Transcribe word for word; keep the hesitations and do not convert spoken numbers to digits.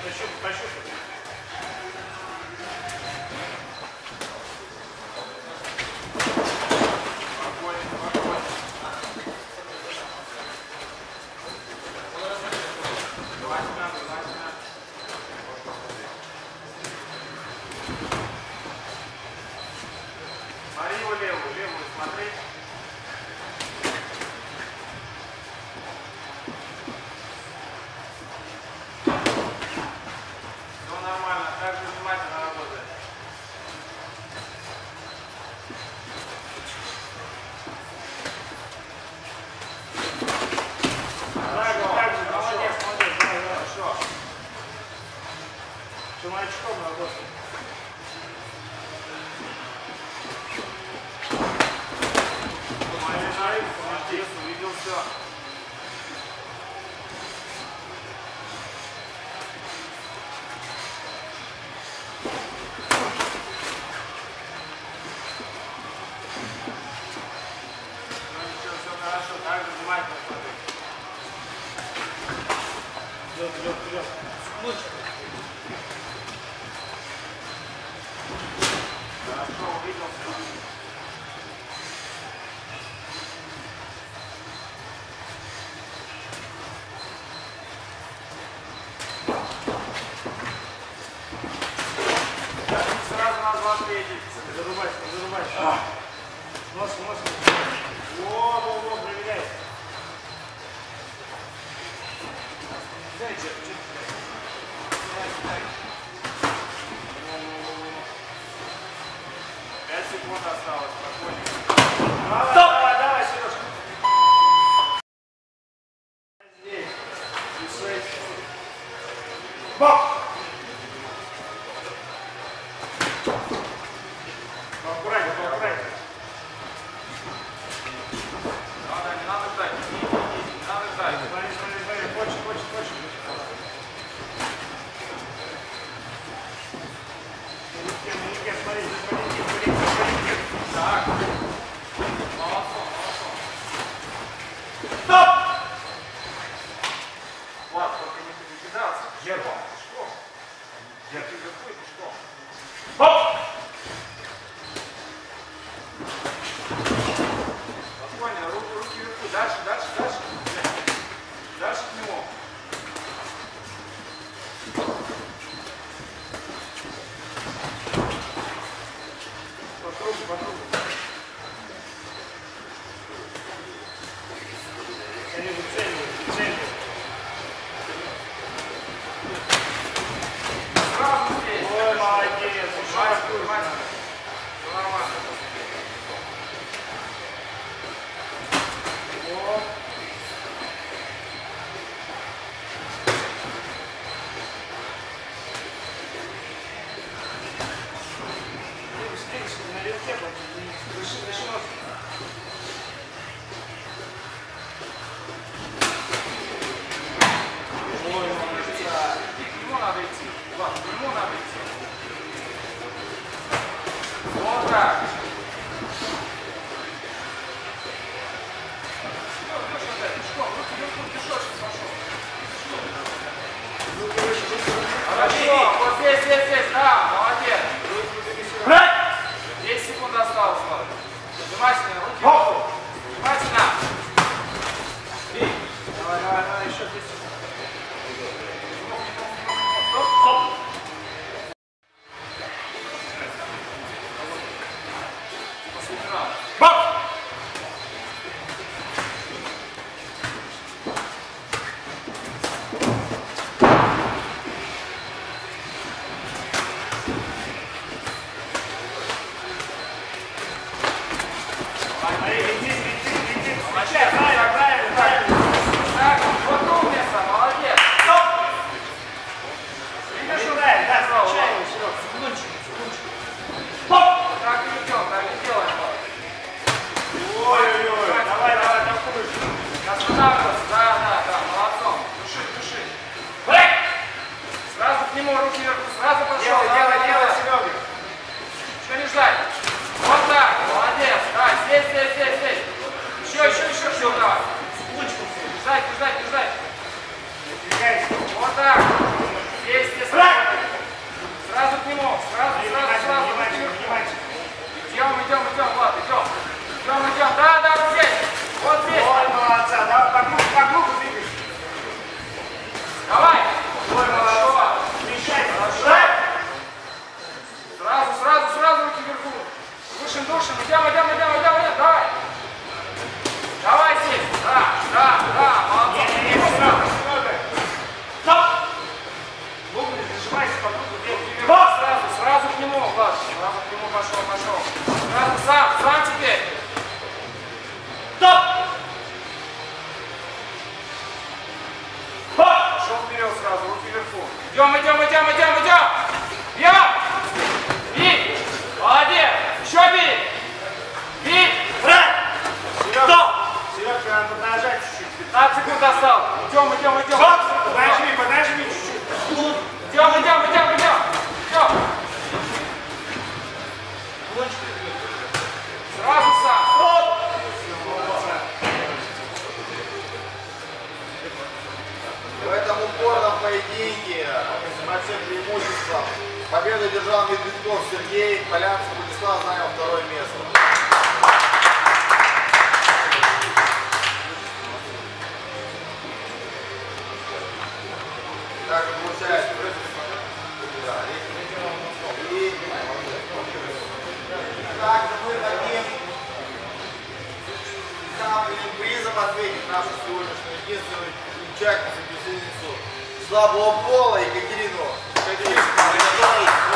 Пощупай, пощупай. Смотри его левую, левую смотри. Все нормально, так же внимательно работает. Так же, так же, молодец, молодец, давай, давай, хорошо. Челночком работает. Молодец, увидел все. Ну ничего, все хорошо, так же внимательно смотри. Вперед, вперед, вперед. Лучше. Хорошо, увидел все. Сразу на два ответить. Зарубай, зарубай. Нос, нос. Во, во, во, проверяй. Дай, чек, чек. Дай, дай. Пять секунд осталось, спокойно. Давай, давай, давай, Сережка. Здесь. И шесть. Бах! Аккуратнее, аккуратнее. Надо, не надо ждать. Не, не, не, не надо ждать. Смотри, смотри, смотри. Хочешь, хочешь, хочешь. Налегке, налегке, смотри, смотри, смотри, смотри. Так. Молодцом, молодцом. Стоп! Влад, только не кидаться. Гербом. Пешком. Герб, ты какой пешком? Хоп! Спокойно, руки, руки вверху. Дальше, дальше, дальше. Дальше к нему. По кругу, по кругу. Я вижу цель, цель. Сразу здесь. Ой, молодец. Мастер, мастер. Все нормально. Вот. Здесь, на левке, выше, выше нос. Ой, молодец. К нему надо идти. Ладно, к нему надо идти. Вот так. Хорошо, вот здесь, здесь, здесь, да, молодец. десять секунд осталось, ладно. Внимательно, руки. Внимательно. Три. Давай, давай, давай, еще десять секунд. Стоп, стоп. Бах! Вот так. Здесь, здесь. Сразу к нему. Сразу, сразу, сразу. Идем, идем, идем, Влад, идем. Идем, идем. Да, да, вот здесь. Вот здесь. Ой, молодца. Да, по кругу, по кругу двигайся. Давай. Ой, молодца. Смещайся. Хорошо. Сразу, сразу, сразу руки вверху. Душим, душим. Идем, идем, идем, идем, идем. Давай. Давай здесь. Да, да, да. Молодцы. Не, не, не, немного, немного. Стоп. Лук, зажимайся по кругу. Сразу, сразу к нему, Влад. Сразу к нему пошел, пошел. Сразу сам, сам теперь. Стоп. Пошел вперед сразу, руки вверху. Идем, идем, идем, идем, идем. Бьем. Бей. Молодец. Еще бей. Бей. Стоп. Сережка, надо продолжать чуть-чуть. пятнадцать секунд осталось. Идем, идем, идем. Стоп. Подожди, подожди чуть-чуть. Идем, идем, идем, идем. Идем. Сразу сам. Стоп. В этом упорном поединке над всем преимуществом победу держал Медведков Сергей, Полянцев Владислав занял второе место. Также получается. И также мы хотим самым призом ответить нашу сегодняшнюю единственную участницу, слабого пола Екатерину. Екатерину,